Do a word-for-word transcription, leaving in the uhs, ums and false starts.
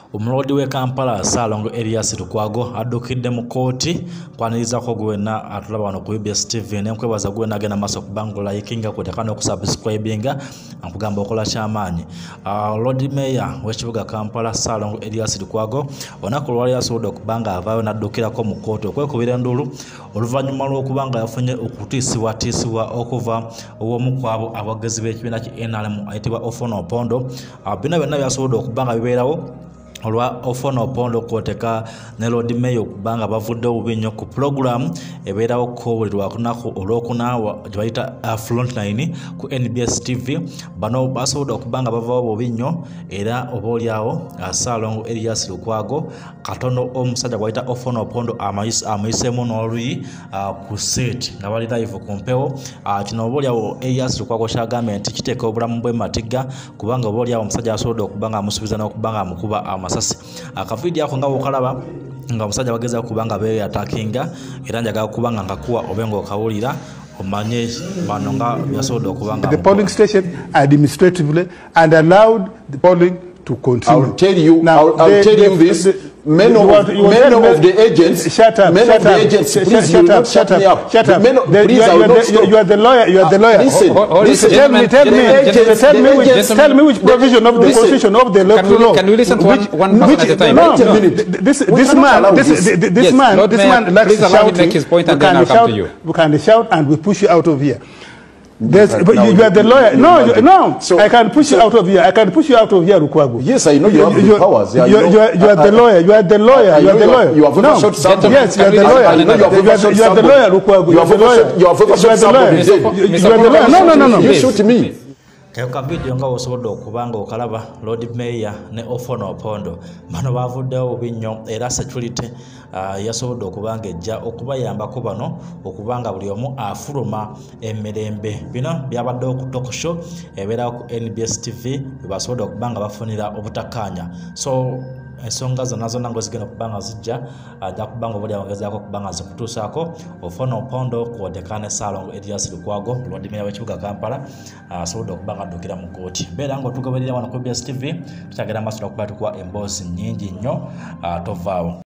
Omulodi we Kampala Salongo Elias Lukwago addukidde mu kooti kwanirizaako gwena atulaba wano ku N B S T V nenkwebaza gwena agenda maaso kubangula yikinga kutekana okusubscribinga nkugamba okola kyamaanyi. Uh, Lord Mayor w'ekibuga Kampala Salongo Elias Lukwago olunaku lwali yasobodde okubanga avaayo n'addukirako mu kooti okwekubira endulu oluvannyuma lw'okubanga yafunye okutiisibwatiisibwa okuva ow'omu kwabo abaggezi b'ekibiina ki N R M ayitibwa Ofwono Opondo. Uh, bino byonna byasobodde okubanga bibeerawo olwa Ofwono Opondo kwoteka ne Lord Mayor kubanga bavudde obubi nnyo ku program ebeerawo ko buli lwakunaku olwokuna gyebayita frontline ku N B S T V. Bano basobodde okubanga bavaawo bubi nnyo era obaolyawo Salongo Elias Lukwago katono omusajja gwayita Ofwono Opondo amuyiseemu n'oluyi ku seeti nga bali live ku mpewo. Kino obaolyawo Elias Lukwago kyagambye nti kiteeka obulamu bwe matiga kubanga obaolyawo omusajja asobodde okubanga amusuubiza n'okubanga amukuba amasasi. Akavidiyo ako nga bw'okalaba nga omusajja bageza kubanga beeyo atakinga era njagala kubanga nkakuwa obenga okawulira omanye bano nga byasobodde okubanga the polling station administratively and allowed the polling to continue. I'll tell you, now, I'll, I'll the, tell the, you this. The, Men of, men of the agents, shut up, men shut of the up, agents, sh please, sh you shut not up, shut shut me up, up. shut up. Men of, the, please, you, I will are not the, stop. you are the lawyer, you are the lawyer. Listen, oh, oh, listen, tell me, tell me, agents, tell me, which, agents, tell me which provision of the listen, constitution of the electoral law. Can we listen to which, one, one person at a time? No, Wait a no, minute. this, this man, this, this, this yes, man, Lord this Mayor, man likes please allow him to shouting. make his point and we then I'll shout, come to you. We can shout and we push you out of here. There's, Right, but you, you are the lawyer. No, you, no. So, I can push so, you out of here. I can push you out of here, Lukwago. Yes, I know you, you have you, the powers. You, Yeah, you, you, know, you, are, you are I, the lawyer. You are the lawyer. I, I you are the you lawyer. You have ever no. shot somebody. Yes, you are the lawyer. I know you have ever shot You are the lawyer, Lukwago. You are the lawyer. You have ever shot somebody. You are the lawyer. No, no, no, no. You shoot me. Kayuka video nga osobodde okubanga okalaba Lord Mayor ne Ofwono Opondo bano bavuddewo bubi nnyo era security uh, yasobodde okubanga ejja okubayambako bano okubanga buli omu afuluma emirembe. Bino byabaddewo ku talk show ebeerawo ku N B S T V bebasobodde okubanga bafunira obutakkaanya. So ensonga zonna zonna ngo zigenda okubanga zijja ajja kubanga obuli abagezaako okubanga zikutuusaako. Ofwono Opondo kwoteka ne Salongo Elias Lukwago Lord Mayor w'ekibuga Kampala asobodde okubanga addukira mu kooti. Beera ng'otugoberera wano ku N B S T V tukyagenda maaso n'okuba tukuwa emboozi nnyingi nnyo tovaawo.